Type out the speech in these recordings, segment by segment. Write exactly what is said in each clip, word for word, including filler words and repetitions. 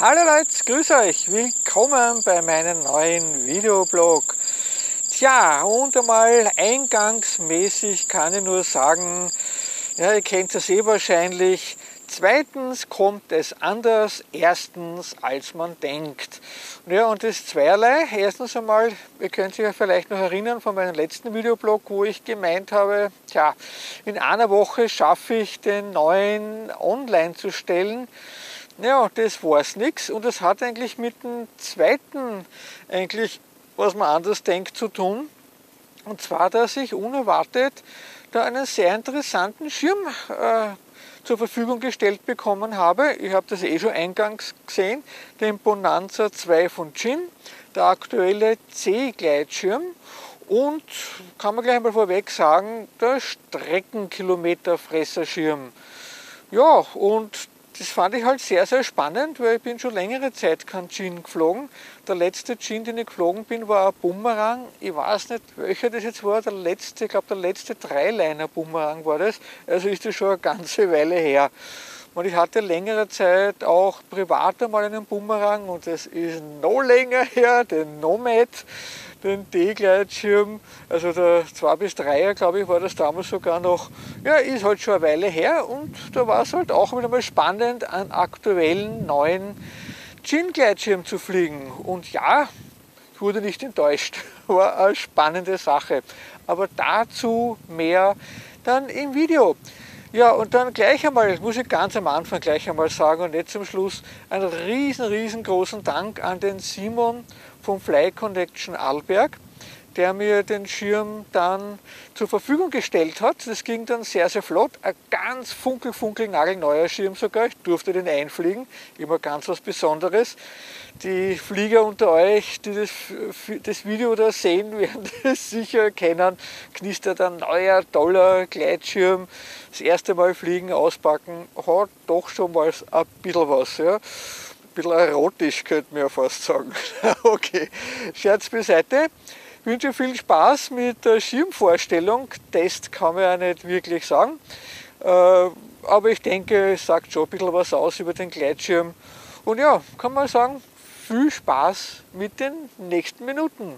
Hallo Leute, grüß euch, willkommen bei meinem neuen Videoblog. Tja, und einmal eingangsmäßig kann ich nur sagen, ja, ihr kennt das eh wahrscheinlich, zweitens kommt es anders, erstens als man denkt. Ja, und das zweierlei. Erstens einmal, ihr könnt euch ja vielleicht noch erinnern von meinem letzten Videoblog, wo ich gemeint habe, tja, in einer Woche schaffe ich den neuen online zu stellen. Ja, das war es nichts und das hat eigentlich mit dem zweiten, eigentlich, was man anders denkt, zu tun. Und zwar, dass ich unerwartet da einen sehr interessanten Schirm äh, zur Verfügung gestellt bekommen habe. Ich habe das eh schon eingangs gesehen, den Bonanza zwei von Jin, der aktuelle C-Gleitschirm. Und kann man gleich mal vorweg sagen, der Streckenkilometerfresserschirm. Ja, und das fand ich halt sehr, sehr spannend, weil ich bin schon längere Zeit kein Jin geflogen. Der letzte Jin, den ich geflogen bin, war ein Bumerang. Ich weiß nicht, welcher das jetzt war. Der letzte, ich glaube, der letzte Dreiliner-Bumerang war das. Also ist das schon eine ganze Weile her. Und ich hatte längere Zeit auch privat einmal einen Bumerang und das ist noch länger her, den Nomad, den D-Gleitschirm, also der zwei bis dreier, glaube ich, war das damals sogar noch, ja, ist halt schon eine Weile her und da war es halt auch wieder mal spannend, einen aktuellen neuen Jin-Gleitschirm zu fliegen. Und ja, ich wurde nicht enttäuscht, war eine spannende Sache. Aber dazu mehr dann im Video. Ja, und dann gleich einmal, muss ich ganz am Anfang gleich einmal sagen und nicht zum Schluss, einen riesen, riesengroßen Dank an den Simon vom Fly Connection Arlberg, der mir den Schirm dann zur Verfügung gestellt hat. Das ging dann sehr, sehr flott. Ein ganz funkel, funkel, nagelneuer Schirm sogar. Ich durfte den einfliegen. Immer ganz was Besonderes. Die Flieger unter euch, die das, das Video da sehen, werden das sicher erkennen. Knistert ein neuer, toller Gleitschirm. Das erste Mal fliegen, auspacken, hat doch schon mal ein bisschen was. Ja. Ein bisschen erotisch, könnte man ja fast sagen. Okay, Scherz beiseite. Ich wünsche viel Spaß mit der Schirmvorstellung. Test kann man ja nicht wirklich sagen. Aber ich denke, es sagt schon ein bisschen was aus über den Gleitschirm. Und ja, kann man sagen, viel Spaß mit den nächsten Minuten.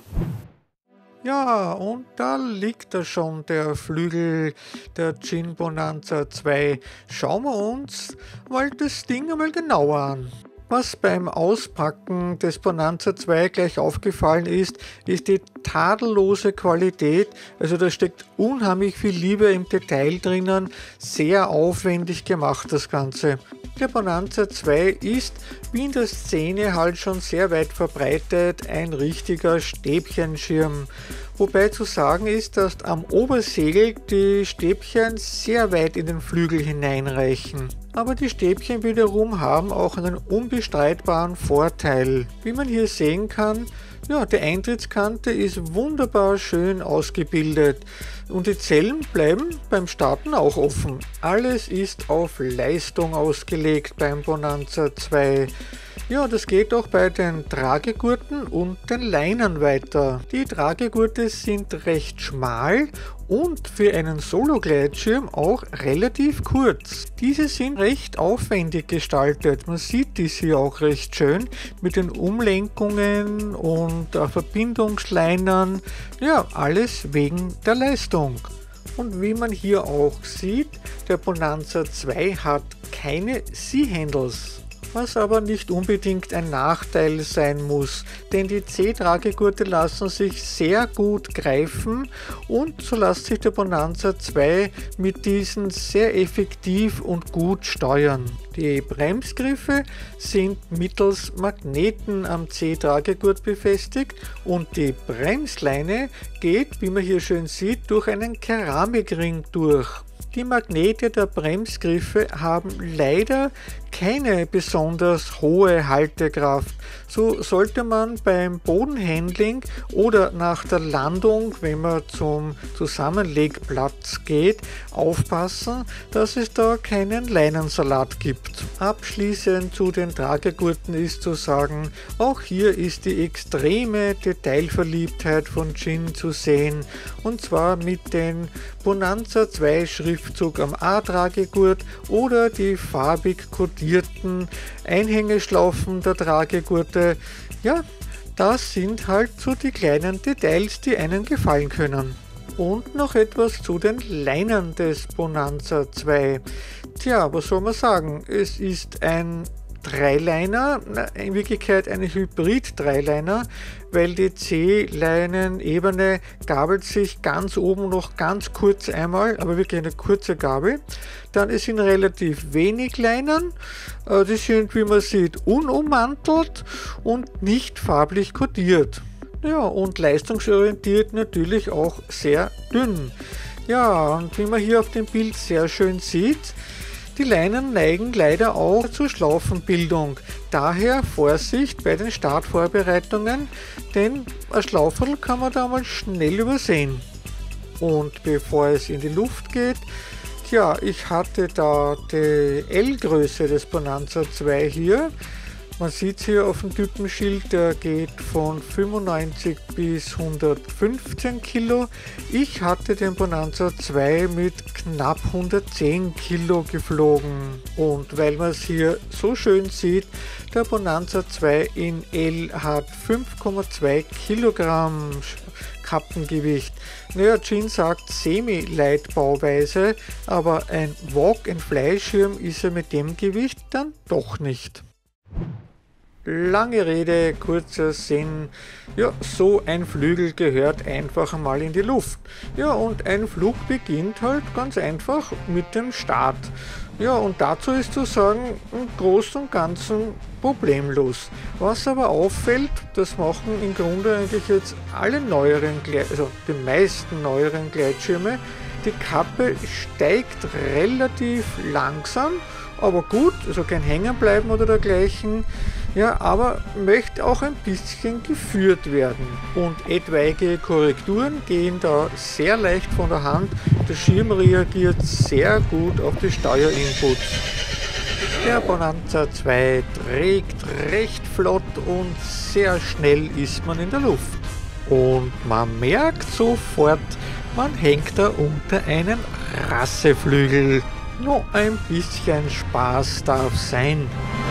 Ja, und da liegt da schon der Flügel der Jin Bonanza zwei. Schauen wir uns mal das Ding einmal genauer an. Was beim Auspacken des Bonanza zwei gleich aufgefallen ist, ist die tadellose Qualität. Also da steckt unheimlich viel Liebe im Detail drinnen, sehr aufwendig gemacht das Ganze. Der Bonanza zwei ist, wie in der Szene halt schon sehr weit verbreitet, ein richtiger Stäbchenschirm. Wobei zu sagen ist, dass am Obersegel die Stäbchen sehr weit in den Flügel hineinreichen. Aber die Stäbchen wiederum haben auch einen unbestreitbaren Vorteil. Wie man hier sehen kann, ja, die Eintrittskante ist wunderbar schön ausgebildet und die Zellen bleiben beim Starten auch offen. Alles ist auf Leistung ausgelegt beim Bonanza zwei. Ja, das geht auch bei den Tragegurten und den Leinern weiter. Die Tragegurte sind recht schmal und für einen Solo-Gleitschirm auch relativ kurz. Diese sind recht aufwendig gestaltet. Man sieht dies hier auch recht schön mit den Umlenkungen und Verbindungsleinern. Ja, alles wegen der Leistung. Und wie man hier auch sieht, der Bonanza zwei hat keine C-Handles. Was aber nicht unbedingt ein Nachteil sein muss, denn die C-Tragegurte lassen sich sehr gut greifen und so lässt sich der Bonanza zwei mit diesen sehr effektiv und gut steuern. Die Bremsgriffe sind mittels Magneten am C-Tragegurt befestigt und die Bremsleine geht, wie man hier schön sieht, durch einen Keramikring durch. Die Magnete der Bremsgriffe haben leider keine besonders hohe Haltekraft. So sollte man beim Bodenhandling oder nach der Landung, wenn man zum Zusammenlegplatz geht, aufpassen, dass es da keinen Leinensalat gibt. Abschließend zu den Tragegurten ist zu sagen, auch hier ist die extreme Detailverliebtheit von Jin zu sehen, und zwar mit den Bonanza zwei Schriftzug am A-Tragegurt oder die farbig kodierten kordierten Einhängeschlaufen der Tragegurte. Ja, das sind halt so die kleinen Details, die einem gefallen können. Und noch etwas zu den Leinen des Bonanza zwei. Tja, was soll man sagen? Es ist ein Dreiliner, in Wirklichkeit eine Hybrid-Dreiliner, weil die C-Leinenebene gabelt sich ganz oben noch ganz kurz einmal, aber wirklich eine kurze Gabel. Dann es sind relativ wenig Leinen, die sind, wie man sieht, unummantelt und nicht farblich kodiert. Ja, und leistungsorientiert natürlich auch sehr dünn. Ja, und wie man hier auf dem Bild sehr schön sieht, die Leinen neigen leider auch zur Schlaufenbildung. Daher Vorsicht bei den Startvorbereitungen, denn ein Schlauferl kann man da mal schnell übersehen. Und bevor es in die Luft geht, tja, ich hatte da die L-Größe des Bonanza zwei hier. Man sieht hier auf dem Typenschild, der geht von fünfundneunzig bis hundertfünfzehn Kilo. Ich hatte den Bonanza zwei mit knapp hundertzehn Kilo geflogen. Und weil man es hier so schön sieht, der Bonanza zwei in L hat fünf Komma zwei Kilogramm Kappengewicht. Naja, Jean sagt Semi-Light-Bauweise, aber ein Walk-and-Fly-Schirm ist er mit dem Gewicht dann doch nicht. Lange Rede, kurzer Sinn. Ja, so ein Flügel gehört einfach einmal in die Luft. Ja, und ein Flug beginnt halt ganz einfach mit dem Start. Ja, und dazu ist zu sagen, im Großen und Ganzen problemlos. Was aber auffällt, das machen im Grunde eigentlich jetzt alle neueren, also die meisten neueren Gleitschirme, die Kappe steigt relativ langsam, aber gut, also kein Hängenbleiben oder dergleichen. Ja, aber möchte auch ein bisschen geführt werden. Und etwaige Korrekturen gehen da sehr leicht von der Hand. Der Schirm reagiert sehr gut auf die Steuerinputs. Der Bonanza zwei trägt recht flott und sehr schnell ist man in der Luft. Und man merkt sofort, man hängt da unter einen Rasseflügel. Nur ein bisschen Spaß darf sein.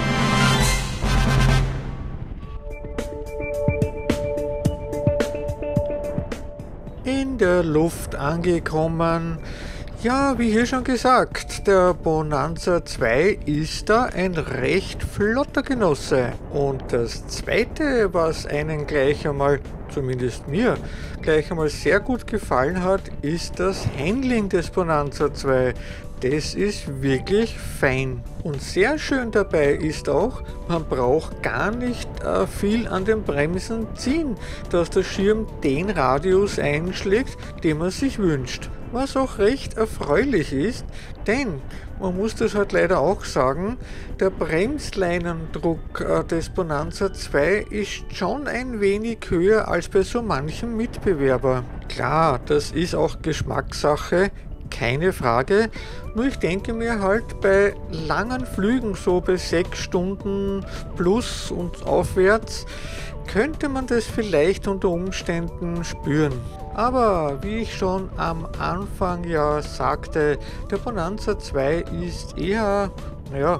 In der Luft angekommen. Ja, wie hier schon gesagt, der Bonanza zwei ist da ein recht flotter Genosse. Und das zweite, was einen gleich einmal, zumindest mir, gleich einmal sehr gut gefallen hat, ist das Handling des Bonanza zwei. Das ist wirklich fein. Und sehr schön dabei ist auch, man braucht gar nicht äh, viel an den Bremsen ziehen, dass der Schirm den Radius einschlägt, den man sich wünscht. Was auch recht erfreulich ist, denn man muss das halt leider auch sagen, der Bremsleinendruck äh, des Bonanza zwei ist schon ein wenig höher als bei so manchem Mitbewerber. Klar, das ist auch Geschmackssache. Keine Frage, nur ich denke mir halt bei langen Flügen, so bei sechs Stunden plus und aufwärts, könnte man das vielleicht unter Umständen spüren. Aber wie ich schon am Anfang ja sagte, der Bonanza zwei ist eher, naja,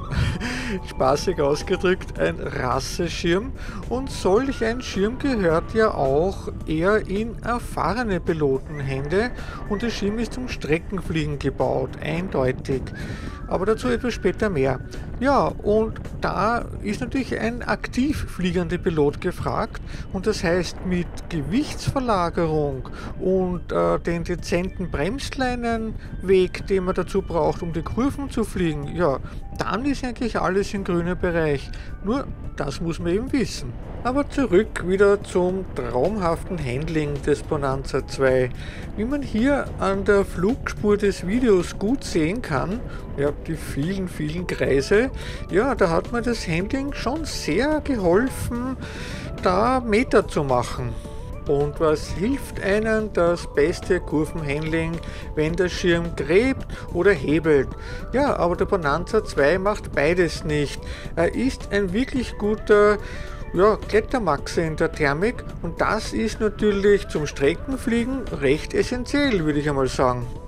spaßig ausgedrückt, ein Rasseschirm, und solch ein Schirm gehört ja auch eher in erfahrene Pilotenhände, und der Schirm ist zum Streckenfliegen gebaut, eindeutig. Aber dazu etwas später mehr. Ja, und da ist natürlich ein aktiv fliegender Pilot gefragt, und das heißt mit Gewichtsverlagerung und äh, den dezenten Bremsleinenweg, den man dazu braucht, um die Kurven zu fliegen, ja, dann ist eigentlich alles im grünen Bereich. Nur, das muss man eben wissen. Aber zurück wieder zum traumhaften Handling des Bonanza zwei. Wie man hier an der Flugspur des Videos gut sehen kann, ja, die vielen, vielen Kreise, ja, da hat mir das Handling schon sehr geholfen, da Meter zu machen. Und was hilft einem das beste Kurvenhandling, wenn der Schirm gräbt oder hebelt? Ja, aber der Bonanza zwei macht beides nicht. Er ist ein wirklich guter, ja, Klettermaxe in der Thermik, und das ist natürlich zum Streckenfliegen recht essentiell, würde ich einmal sagen.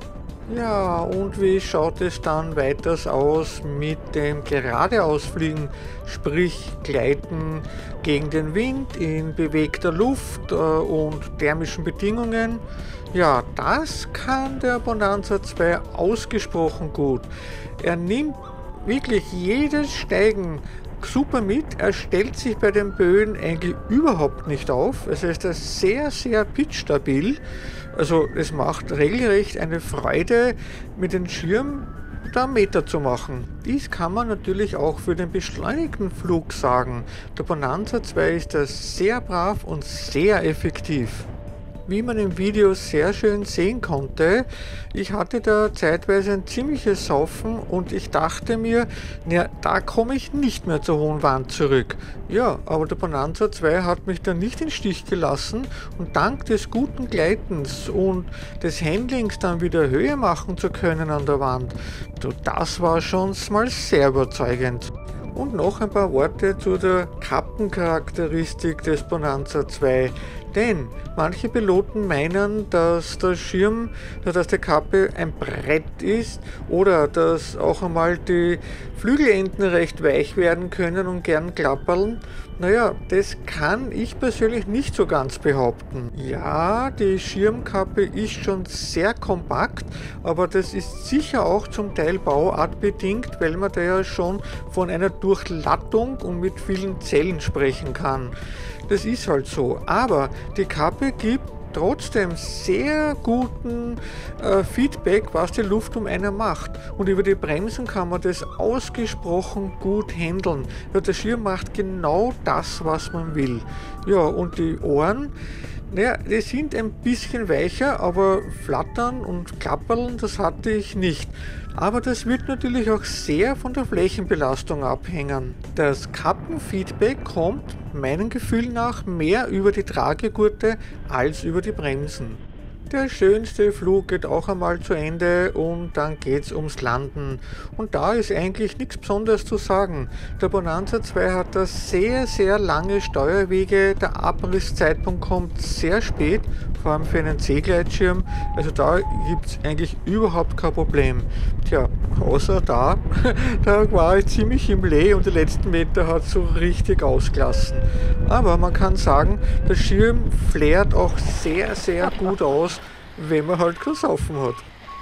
Ja, und wie schaut es dann weiters aus mit dem Geradeausfliegen, sprich Gleiten gegen den Wind in bewegter Luft äh, und thermischen Bedingungen? Ja, das kann der Bonanza zwei ausgesprochen gut. Er nimmt wirklich jedes Steigen super mit. Er stellt sich bei den Böen eigentlich überhaupt nicht auf. Es ist sehr, sehr pitchstabil. Also es macht regelrecht eine Freude, mit dem Schirm da Meter zu machen. Dies kann man natürlich auch für den beschleunigten Flug sagen. Der Bonanza zwei ist da sehr brav und sehr effektiv. Wie man im Video sehr schön sehen konnte, ich hatte da zeitweise ein ziemliches Saufen und ich dachte mir, na, da komme ich nicht mehr zur hohen Wand zurück. Ja, aber der Bonanza zwei hat mich da nicht im Stich gelassen und dank des guten Gleitens und des Handlings dann wieder Höhe machen zu können an der Wand, das war schon mal sehr überzeugend. Und noch ein paar Worte zu der Kappencharakteristik des Bonanza zwei. Denn manche Piloten meinen, dass der Schirm, dass die Kappe ein Brett ist oder dass auch einmal die Flügelenden recht weich werden können und gern klappern. Naja, das kann ich persönlich nicht so ganz behaupten. Ja, die Schirmkappe ist schon sehr kompakt, aber das ist sicher auch zum Teil bauartbedingt, weil man da ja schon von einer Durchlattung und mit vielen Zellen sprechen kann. Das ist halt so, aber die Kappe gibt trotzdem sehr guten äh, Feedback, was die Luft um einen macht. Und über die Bremsen kann man das ausgesprochen gut handeln. Ja, der Schirm macht genau das, was man will. Ja, und die Ohren, naja, die sind ein bisschen weicher, aber flattern und klappern, das hatte ich nicht. Aber das wird natürlich auch sehr von der Flächenbelastung abhängen. Das Kappenfeedback kommt meinem Gefühl nach mehr über die Tragegurte als über die Bremsen. Der schönste Flug geht auch einmal zu Ende und dann geht's ums Landen. Und da ist eigentlich nichts Besonderes zu sagen. Der Bonanza zwei hat da sehr, sehr lange Steuerwege. Der Abrisszeitpunkt kommt sehr spät, vor allem für einen Seegleitschirm. Also da gibt's eigentlich überhaupt kein Problem. Tja, außer da, da war ich ziemlich im Lee und die letzten Meter hat so richtig ausgelassen. Aber man kann sagen, der Schirm flärt auch sehr, sehr gut aus, wenn man halt kein Saufen hat.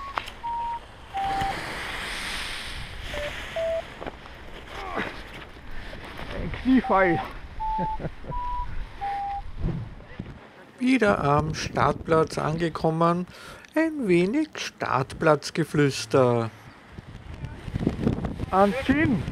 Ein Kniefall. Wieder am Startplatz angekommen, ein wenig Startplatzgeflüster. Anziehen!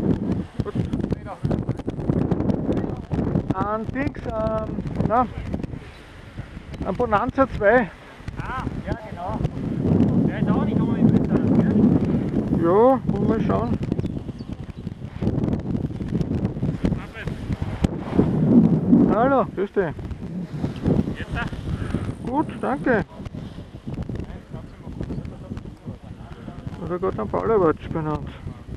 An Dings, ähm, na, ein Bonanza zwei. Ah, ja genau. Der ist auch nicht einmal im Winter, gell? Ja, wollen wir schauen. Hallo, grüß dich. Jetzt? Gut, danke. Hat er gerade einen Ballerwatsch benannt.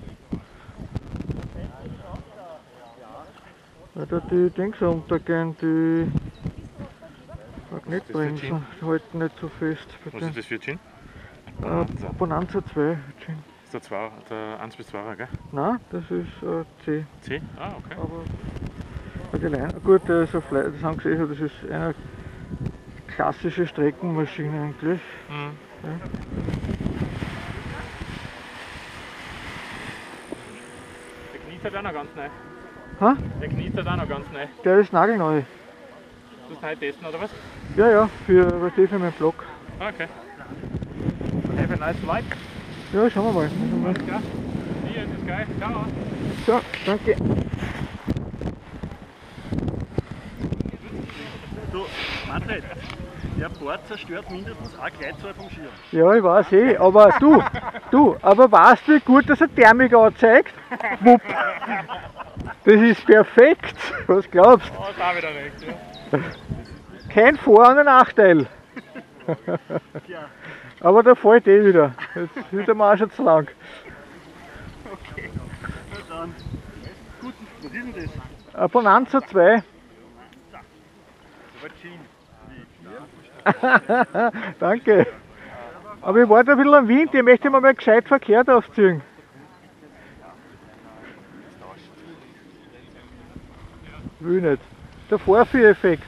Weil da die Dings runtergehen, die Magnetbremsen halten nicht so fest. Was ist das für Gin? Äh, Bonanza zwei Gin. Ist der, zwei, der eins bis zwei, gell? Nein, das ist äh, C. C? Ah, okay. Aber bei die Leine, gut, das, ist eine, das haben sie gesehen, das ist eine klassische Streckenmaschine eigentlich. Mhm. Ja. Der kniet halt auch noch ganz neu. Ha? Der kniet halt auch noch ganz neu. Der ist nagelneu. Du musst heute testen, oder was? Ja, ja, für, für, für meinen Blog. Ah, okay. Have a nice flight. Ja, schauen wir mal. Alles klar. Hier ist es geil. Ciao. So, danke. Du, Manfred, der Bord zerstört mindestens eine Gleitzahl vom Schirm. Ja, ich weiß eh, aber du, du, aber weißt du, wie gut, dass er Thermik anzeigt? Wupp. Das ist perfekt. Was glaubst du? Oh, da wieder recht, ja. Kein Vor- und ein Nachteil. Ja. Aber da fällt eh wieder. Jetzt wird der Marsch schon zu lang. Okay, na dann. Gut, was ist denn das? Ein Bonanza zwei. Das war Gin. Danke. Aber ich warte ein bisschen am Wind, ich möchte mir mal gescheit verkehrt aufziehen. Will nicht. Der Vorführeffekt.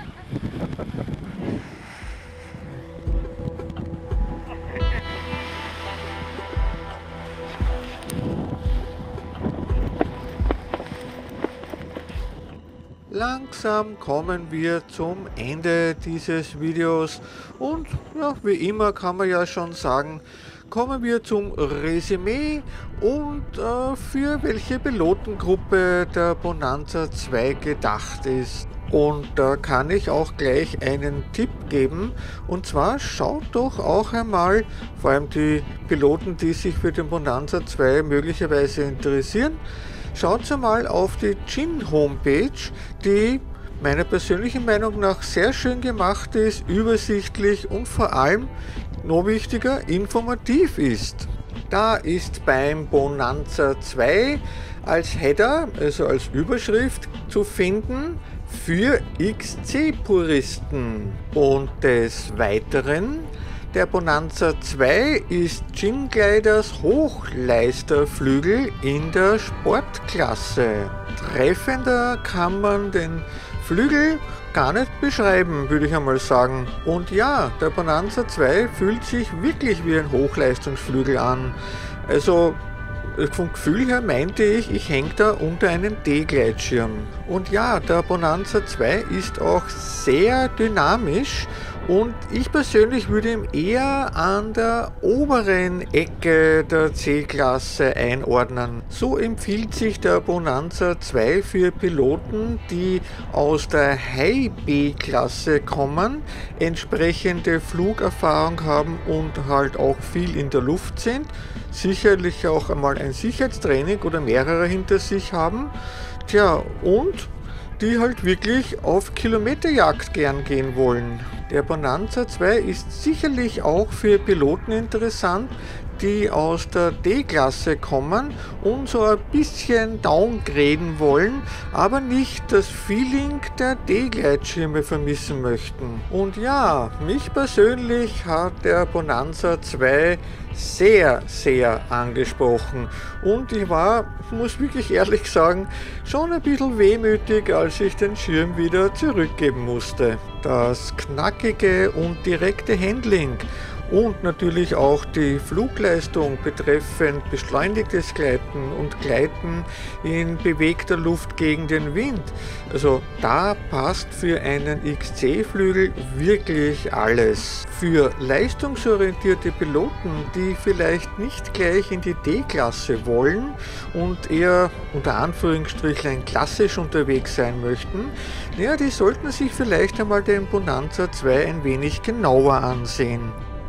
Langsam kommen wir zum Ende dieses Videos und ja, wie immer kann man ja schon sagen, kommen wir zum Resümee und äh, für welche Pilotengruppe der Bonanza zwei gedacht ist. Und da kann ich auch gleich einen Tipp geben, und zwar schaut doch auch einmal, vor allem die Piloten, die sich für den Bonanza zwei möglicherweise interessieren, schaut einmal auf die Gin Homepage, die meiner persönlichen Meinung nach sehr schön gemacht ist, übersichtlich und vor allem, noch wichtiger, informativ ist. Da ist beim Bonanza zwei als Header, also als Überschrift zu finden, für X C-Puristen. Und des Weiteren, der Bonanza zwei ist Gin Gliders Hochleisterflügel in der Sportklasse. Treffender kann man den Flügel gar nicht beschreiben, würde ich einmal sagen. Und ja, der Bonanza zwei fühlt sich wirklich wie ein Hochleistungsflügel an. Also vom Gefühl her meinte ich, ich hänge da unter einem D-Gleitschirm. Und ja, der Bonanza zwei ist auch sehr dynamisch und ich persönlich würde ihn eher an der oberen Ecke der C-Klasse einordnen. So empfiehlt sich der Bonanza zwei für Piloten, die aus der High-B-Klasse kommen, entsprechende Flugerfahrung haben und halt auch viel in der Luft sind, sicherlich auch einmal ein Sicherheitstraining oder mehrere hinter sich haben, tja, und die halt wirklich auf Kilometerjagd gern gehen wollen. Der Bonanza zwei ist sicherlich auch für Piloten interessant, die aus der D-Klasse kommen und so ein bisschen downgraden wollen, aber nicht das Feeling der D-Gleitschirme vermissen möchten. Und ja, mich persönlich hat der Bonanza zwei sehr, sehr angesprochen und ich war, muss wirklich ehrlich sagen, schon ein bisschen wehmütig, als ich den Schirm wieder zurückgeben musste. Das knackige und direkte Handling und natürlich auch die Flugleistung betreffend beschleunigtes Gleiten und Gleiten in bewegter Luft gegen den Wind. Also da passt für einen X C-Flügel wirklich alles. Für leistungsorientierte Piloten, die vielleicht nicht gleich in die D-Klasse wollen und eher unter Anführungsstrichen klassisch unterwegs sein möchten, ja, die sollten sich vielleicht einmal den Bonanza zwei ein wenig genauer ansehen.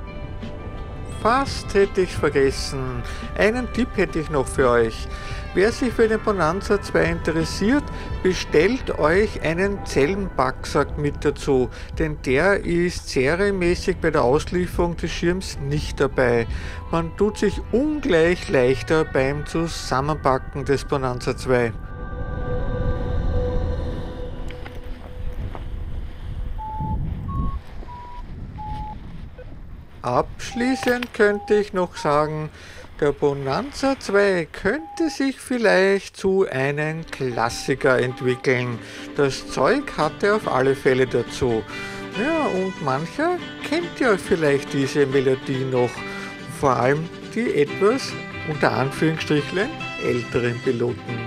Fast hätte ich es vergessen. Einen Tipp hätte ich noch für euch. Wer sich für den Bonanza zwei interessiert, bestellt euch einen Zellenpacksack mit dazu, denn der ist serienmäßig bei der Auslieferung des Schirms nicht dabei. Man tut sich ungleich leichter beim Zusammenpacken des Bonanza zwei. Abschließend könnte ich noch sagen, der Bonanza zwei könnte sich vielleicht zu einem Klassiker entwickeln. Das Zeug hat er auf alle Fälle dazu. Ja, und mancher kennt ja vielleicht diese Melodie noch, vor allem die etwas, unter Anführungsstrichen, älteren Piloten.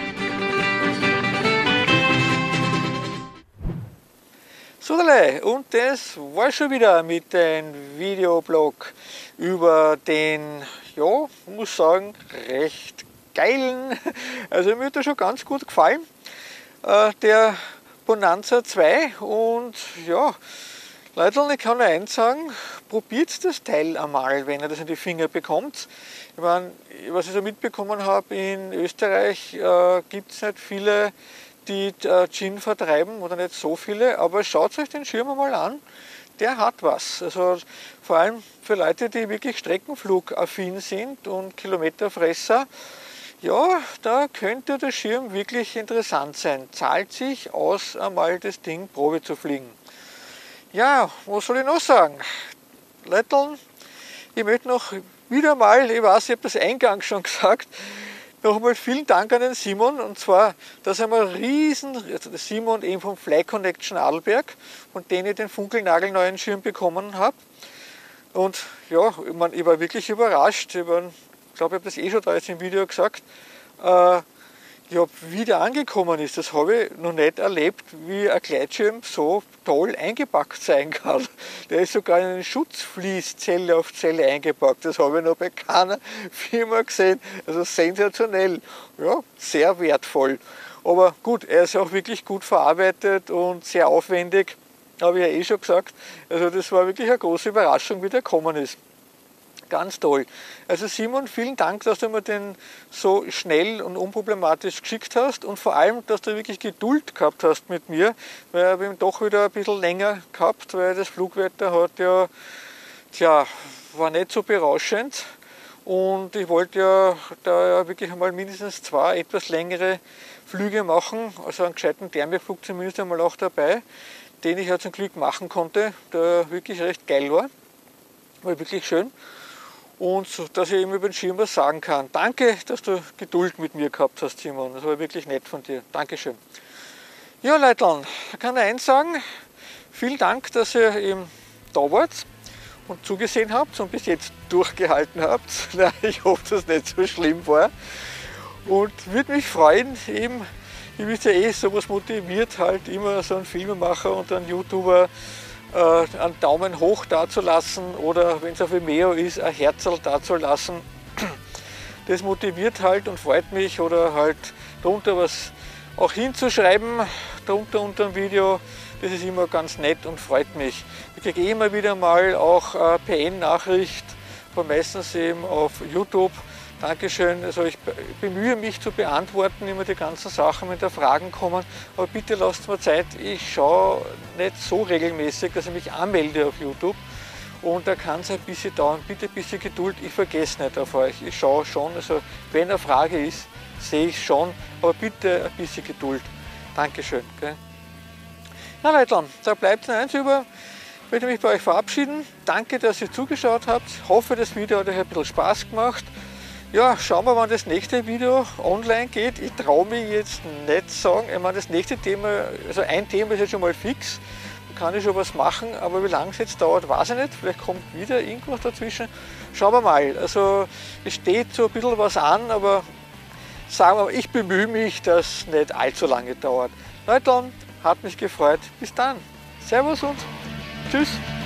So, und das war schon wieder mit dem Videoblog über den, ja, muss sagen, recht geilen, also mir hat er schon ganz gut gefallen, äh, der Bonanza zwei. Und ja, Leute, ich kann euch eins sagen, probiert das Teil einmal, wenn ihr das in die Finger bekommt. Ich meine, was ich so mitbekommen habe, in Österreich äh, gibt es nicht viele, die äh, Gin vertreiben, oder nicht so viele, aber schaut euch den Schirm mal an, der hat was. Also vor allem für Leute, die wirklich streckenflugaffin sind und Kilometerfresser, ja, da könnte der Schirm wirklich interessant sein. Zahlt sich aus, einmal das Ding Probe zu fliegen. Ja, was soll ich noch sagen? Leute, ich möchte noch wieder mal, ich weiß, ich habe das eingangs schon gesagt, nochmal vielen Dank an den Simon, und zwar, dass er mal riesen, also der Simon eben vom Fly Connection Adelberg, von denen ich den funkelnagelneuen Schirm bekommen habe. Und ja, ich, mein, ich war wirklich überrascht, ich, war, ich glaube, ich habe das eh schon da jetzt im Video gesagt, äh, ja, wie der angekommen ist, das habe ich noch nicht erlebt, wie ein Gleitschirm so toll eingepackt sein kann. Der ist sogar in eine Schutzvlies Zelle auf Zelle eingepackt. Das habe ich noch bei keiner Firma gesehen. Also sensationell, ja, sehr wertvoll. Aber gut, er ist auch wirklich gut verarbeitet und sehr aufwendig, habe ich ja eh schon gesagt. Also das war wirklich eine große Überraschung, wie der gekommen ist. Ganz toll. Also Simon, vielen Dank, dass du mir den so schnell und unproblematisch geschickt hast, und vor allem, dass du wirklich Geduld gehabt hast mit mir, weil wir ihn doch wieder ein bisschen länger gehabt, weil das Flugwetter hat ja, tja, war nicht so berauschend, und ich wollte ja da ja wirklich einmal mindestens zwei etwas längere Flüge machen, also einen gescheiten Thermiflug zumindest einmal auch dabei, den ich ja zum Glück machen konnte, der wirklich recht geil war, war wirklich schön. Und so, dass ich ihm über den Schirm was sagen kann. Danke, dass du Geduld mit mir gehabt hast, Simon. Das war wirklich nett von dir. Dankeschön. Ja, Leute, ich kann eins sagen. Vielen Dank, dass ihr eben da wart und zugesehen habt und bis jetzt durchgehalten habt. Ich hoffe, dass es nicht so schlimm war. Und würde mich freuen, eben, ihr wisst ja eh, sowas motiviert halt immer so einen Filmemacher und einen YouTuber, Äh, einen Daumen hoch dazulassen oder wenn es auf Vimeo ist, ein Herzl dazulassen. Das motiviert halt und freut mich, oder halt darunter was auch hinzuschreiben, darunter unter dem Video. Das ist immer ganz nett und freut mich. Ich kriege immer wieder mal auch eine P N-Nachricht, meistens eben auf YouTube. Dankeschön, also ich bemühe mich zu beantworten immer die ganzen Sachen, wenn da Fragen kommen, aber bitte lasst mir Zeit, ich schaue nicht so regelmäßig, dass ich mich anmelde auf YouTube, und da kann es ein bisschen dauern, bitte ein bisschen Geduld, ich vergesse nicht auf euch, ich schaue schon, also wenn eine Frage ist, sehe ich schon, aber bitte ein bisschen Geduld. Dankeschön. Gell? Na Leute, da bleibt noch eins über. Ich möchte mich bei euch verabschieden. Danke, dass ihr zugeschaut habt. Ich hoffe, das Video hat euch ein bisschen Spaß gemacht. Ja, schauen wir, wann das nächste Video online geht. Ich traue mich jetzt nicht sagen. Ich meine, das nächste Thema, also ein Thema ist jetzt schon mal fix. Da kann ich schon was machen, aber wie lange es jetzt dauert, weiß ich nicht. Vielleicht kommt wieder irgendwas dazwischen. Schauen wir mal. Also es steht so ein bisschen was an, aber sagen wir mal, ich bemühe mich, dass es nicht allzu lange dauert. Na dann, hat mich gefreut. Bis dann. Servus und tschüss.